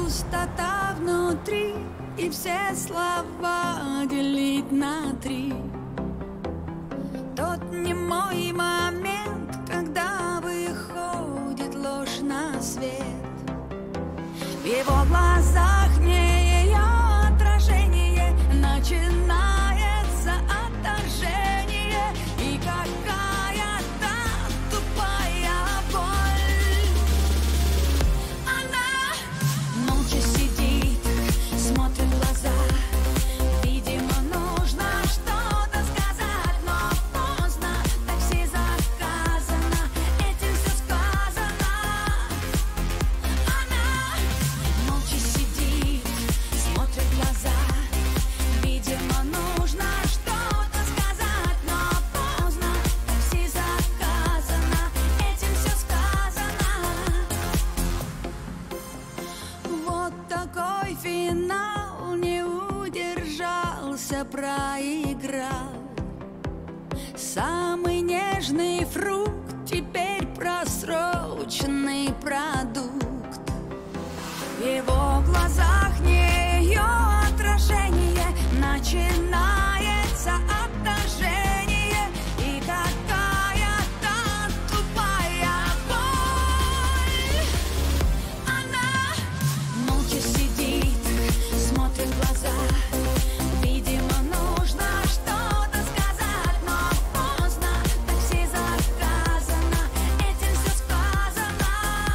пустота внутри, и все слова делить на три. Тот немой момент, когда выходит ложь на свет. В его глазах не ее отражение, начинается отторжение и какая-то тупая боль. Она молча сидит, смотрит в глаза. Видимо, нужно что-то сказать, но поздно, такси заказано, этим все сказано. Она молча сидит, смотрит в глаза. Видимо, нужно что-то сказать, но поздно, такси заказано, этим все сказано. Вот такой финал, не удержался, проиграл. Самый нежный фрукт, теперь просроченный продукт. В его глазах не ее отражение, начинается отторжение и какая-то тупая боль. Она молча сидит, смотрит в глаза. Видимо, нужно что-то сказать, но поздно, такси заказано, этим все сказано.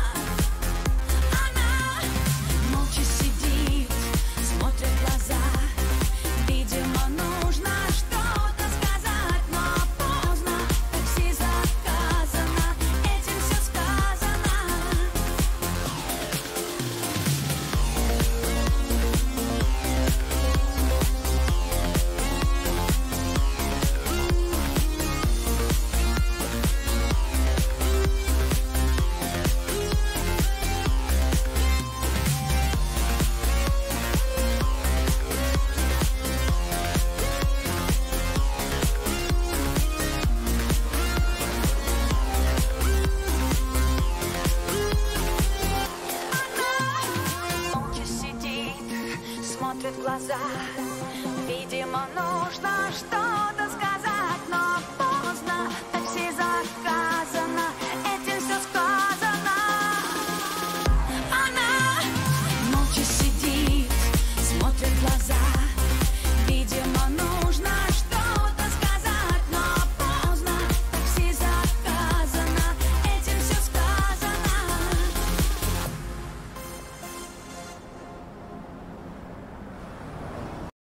Она молча сидит, смотрит в глаза. Видимо, нужно что-то сказать, но поздно, такси заказано, этим все сказано. Молча сидит, смотрит в глаза. Видимо, нужно что-то